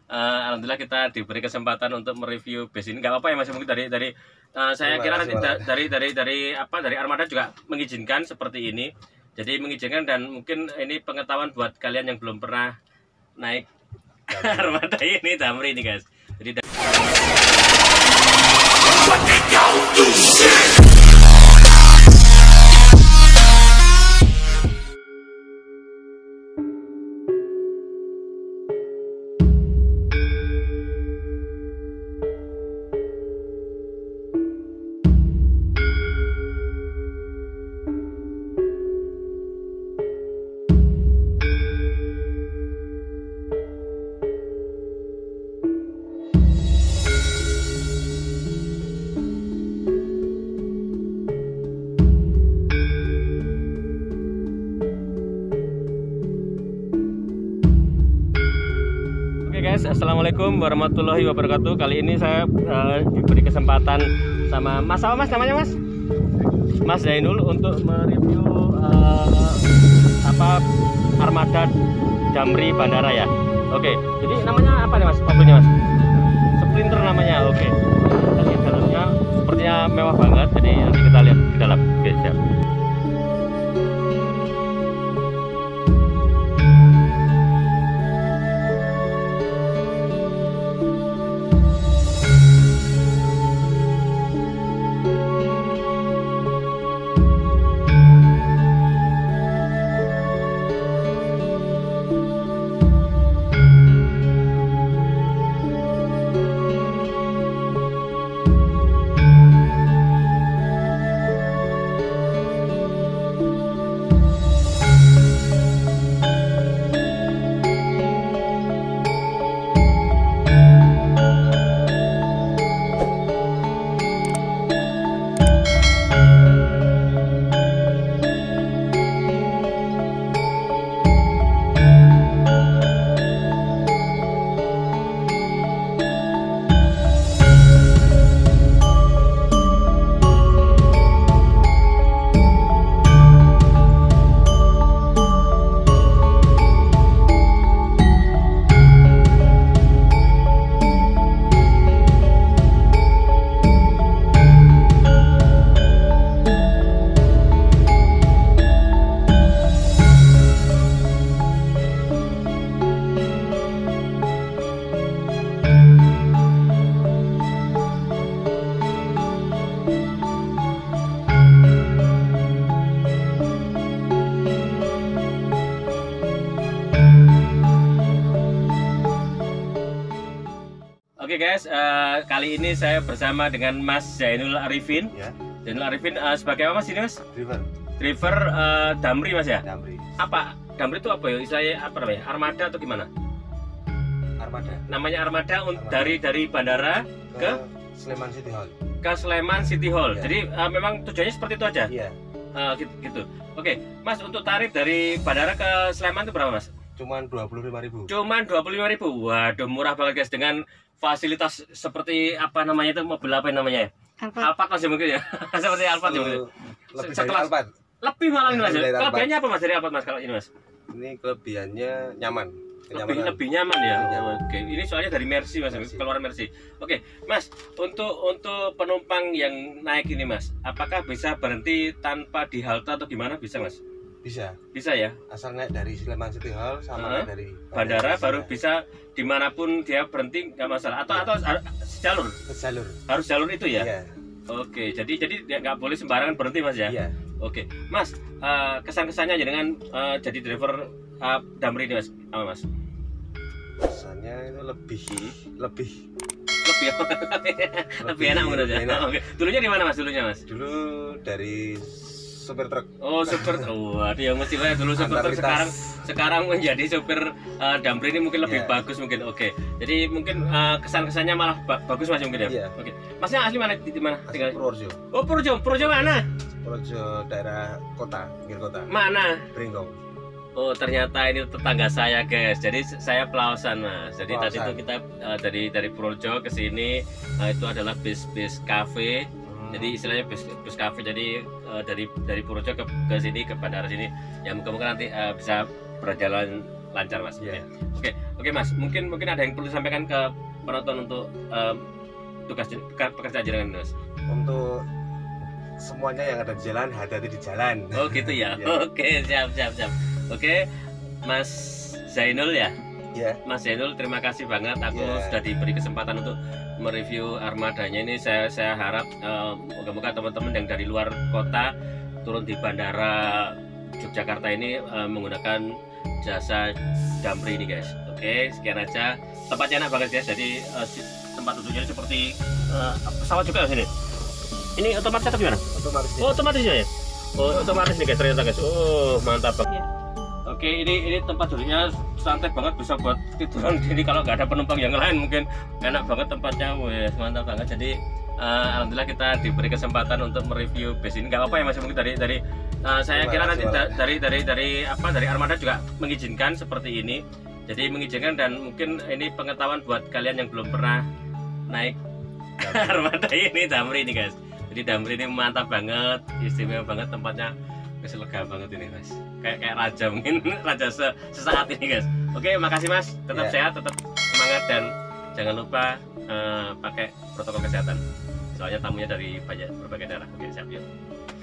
Alhamdulillah kita diberi kesempatan untuk mereview bus ini. Nggak apa-apa ya Mas, mungkin dari saya kira nanti dari Armada juga mengizinkan seperti ini. Jadi mengizinkan, dan mungkin ini pengetahuan buat kalian yang belum pernah naik Armada ini, Damri ini guys. Jadi Assalamualaikum warahmatullahi wabarakatuh. Kali ini saya diberi kesempatan sama Mas, apa Mas namanya Mas? Mas Zainul untuk mereview Armada Damri Bandara ya. Oke, jadi namanya apa nih Mas? Mobilnya Mas? Sprinter namanya. Oke. Tadi dalamnya sepertinya mewah banget. Jadi nanti kita lihat di dalam. Oke, siap. Oke guys, kali ini saya bersama dengan Mas Zainul Arifin. Ya. Zainul Arifin sebagai apa Mas ini Mas? Driver Damri Mas ya? Damri. Apa? Damri itu apa ya? Istilahnya apa namanya? Armada atau gimana? Armada. Namanya Armada. Dari bandara ke Sleman City Hall. Ke Sleman City Hall. Ya. Jadi memang tujuannya seperti itu aja? Iya. Gitu. Oke, Mas, untuk tarif dari bandara ke Sleman itu berapa Mas? Cuman 25.000. Cuman 25.000. Waduh, murah banget guys, dengan fasilitas seperti apa namanya itu, mobil apa namanya ya? Alphard Mas ya mungkin ya. Seperti Alphard ya mungkin. Lebih dari Alphard. Lebih malah ini Mas. Kelebihannya apa Mas dari Alphard Mas kalau ini Mas? Ini kelebihannya nyaman. Lebih nyaman ya. Oke, ini soalnya dari Mercy Mas, keluar Mercy. Oke, Mas, untuk penumpang yang naik ini Mas, apakah bisa berhenti tanpa di halte atau gimana, bisa Mas? Bisa ya, asal naik dari Sleman City Hall sama dari bandara baru bisa dimanapun dia berhenti, nggak masalah. Atau sejalur harus jalur itu ya. Iya. Oke, jadi nggak boleh sembarangan berhenti Mas ya. Iya. Oke Mas, kesan-kesannya aja dengan jadi driver Damri ini Mas, apa Mas? Kesannya itu lebih enak menurut ya. Oke, dulunya di mana Mas? Dulu dari supir truk. Oh, supir truk. Waduh, yang mesti banyak dulu supir truk, sekarang menjadi supir Damri ini mungkin lebih bagus mungkin. Oke. Jadi mungkin kesan-kesannya malah bagus Mas mungkin ya. Iya. Oke. Masnya asli mana, di mana tinggal? Purworejo. Oh, Purworejo mana? Purworejo daerah kota, pinggir kota. Mana? Bringkong. Oh, ternyata ini tetangga saya guys. Jadi saya pelausan Mas. Jadi tadi itu kita dari Purworejo ke sini, itu adalah bis cafe. Jadi istilahnya bus cafe. Jadi dari Purworejo ke sini, ke bandara sini, yang moga-moga nanti bisa berjalan lancar Mas. Iya. Oke Mas, mungkin ada yang perlu disampaikan ke penonton untuk tugas pekerjaan jenengan Mas. Untuk semuanya yang ada di jalan, hati-hati di jalan. Oh gitu ya. Iya. Oke, siap. Oke, Mas Zainul ya. Ya, Mas Zainul, terima kasih banget. Aku Iya. sudah diberi kesempatan untuk mereview armadanya ini. Saya harap moga-moga teman-teman yang dari luar kota turun di bandara Yogyakarta ini menggunakan jasa Damri ini guys. Oke, sekian aja. Tempatnya enak banget guys. Jadi tempat duduknya seperti pesawat juga di sini. Ini otomatis atau gimana? otomatis. Oh, otomatis ya? Oh, otomatis nih guys ternyata guys. Oh, mantap banget. Oke, ini tempat duduknya santai banget, bisa buat tiduran gini kalau nggak ada penumpang yang lain, mungkin enak banget tempatnya. Wih, mantap banget. Jadi alhamdulillah kita diberi kesempatan untuk mereview bus ini. Nggak apa-apa ya Mas, mungkin dari saya kira nanti dari Armada juga mengizinkan seperti ini. Jadi mengizinkan, dan mungkin ini pengetahuan buat kalian yang belum pernah naik Armada ini, Damri ini guys. Jadi Damri ini mantap banget, istimewa banget tempatnya, lega banget ini Mas. Kayak raja, mungkin raja sesaat ini guys. Oke, makasih Mas. Tetap sehat, tetap semangat, dan jangan lupa pakai protokol kesehatan. Soalnya tamunya dari berbagai daerah. Oke, siap yuk.